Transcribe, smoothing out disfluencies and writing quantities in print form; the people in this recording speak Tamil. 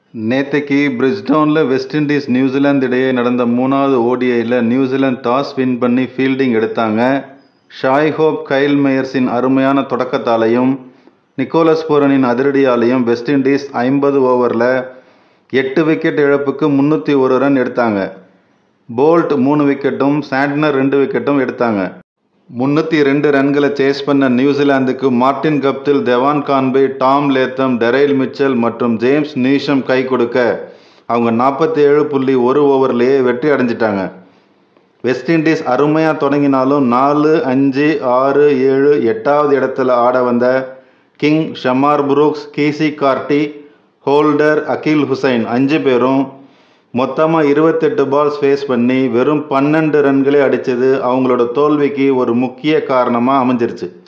நேத்தைக்கு பிரிஸ்டோனில் வெஸ்ட் இண்டீஸ் நியூசிலாந்து இடையே நடந்த 3வது ஓடிஐயில் நியூசிலாந்து டாஸ் வின் பண்ணி ஃபீல்டிங் எடுத்தாங்க. ஷாய் ஹோப் கைல் மெயர்ஸின் அருமையான தொடக்கத்தாலையும் நிக்கோலஸ் பூரனின் அதிரடியாலையும் வெஸ்ட் இண்டீஸ் 50 ஓவரில் 8 விக்கெட் இழப்புக்கு 301 ரன் எடுத்தாங்க. போல்ட் 3 விக்கெட்டும் சாண்ட்னர் 2 விக்கெட்டும் எடுத்தாங்க. 302 ரன்களை சேஸ் பண்ண நியூசிலாந்துக்கு Martin Guptill, Devon Conway, Tom Latham, Daryl Mitchell மற்றும் ஜேம்ஸ் நீஷம் கை கொடுக்க அவங்க 47.1 ஓவர்லேயே வெற்றி அடைஞ்சிட்டாங்க. வெஸ்ட் இண்டீஸ் அருமையாக தொடங்கினாலும் 4, 5, 6, 7, 8வது இடத்துல ஆட வந்த King, Shamar Brooks, Keacy Carty, Holder, Akeal Hosein 5 பேரும் மொத்தமாக 28 பால்ஸ் ஃபேஸ் பண்ணி வெறும் 12 ரன்களே அடித்தது அவங்களோட தோல்விக்கு ஒரு முக்கிய காரணமாக அமைஞ்சிருச்சு.